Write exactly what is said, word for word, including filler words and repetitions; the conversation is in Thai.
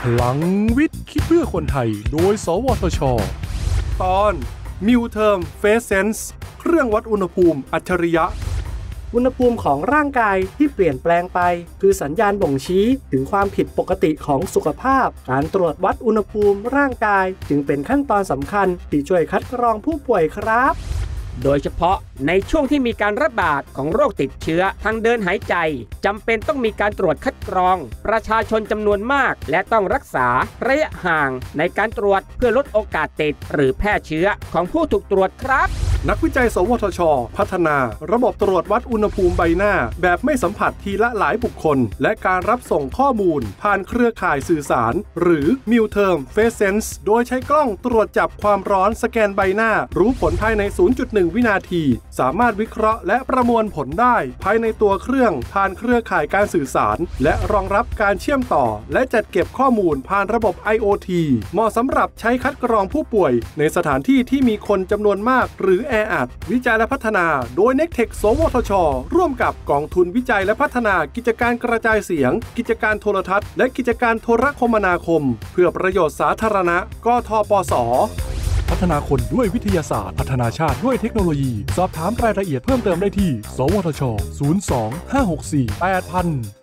พลังวิทย์คิดเพื่อคนไทยโดยสวทช.ตอน มิวเทอร์ม เฟส เซนส์ เครื่องวัดอุณหภูมิอัจฉริยะอุณหภูมิของร่างกายที่เปลี่ยนแปลงไปคือสัญญาณบ่งชี้ถึงความผิดปกติของสุขภาพการตรวจวัดอุณหภูมิร่างกายจึงเป็นขั้นตอนสำคัญที่ช่วยคัดกรองผู้ป่วยครับโดยเฉพาะในช่วงที่มีการระบาดของโรคติดเชื้อทางเดินหายใจจำเป็นต้องมีการตรวจคัดกรองประชาชนจำนวนมากและต้องรักษาระยะห่างในการตรวจเพื่อลดโอกาสติดหรือแพร่เชื้อของผู้ถูกตรวจครับนักวิจัยสวทช.พัฒนาระบบตรวจวัดอุณหภูมิใบหน้าแบบไม่สัมผัสทีละหลายบุคคลและการรับส่งข้อมูลผ่านเครือข่ายสื่อสารหรือ มิวเทอร์ม เฟส เซนส์ โดยใช้กล้องตรวจจับความร้อนสแกนใบหน้ารู้ผลภายใน ศูนย์จุดหนึ่ง วินาทีสามารถวิเคราะห์และประมวลผลได้ภายในตัวเครื่องผ่านเครือข่ายการสื่อสารและรองรับการเชื่อมต่อและจัดเก็บข้อมูลผ่านระบบ ไอ โอ ที เหมาะสำหรับใช้คัดกรองผู้ป่วยในสถานที่ที่มีคนจำนวนมากหรือแออัดวิจัยและพัฒนาโดย เน็กเทค สวทช.ร่วมกับกองทุนวิจัยและพัฒนากิจการกระจายเสียงกิจการโทรทัศน์และกิจการโทรคมนาคมเพื่อประโยชน์สาธารณะกทปส.พัฒนาคนด้วยวิทยาศาสตร์พัฒนาชาติด้วยเทคโนโลยีสอบถามรายละเอียดเพิ่มเติมได้ที่สวทช ศูนย์ สอง ห้า หก สี่ แปด ศูนย์ ศูนย์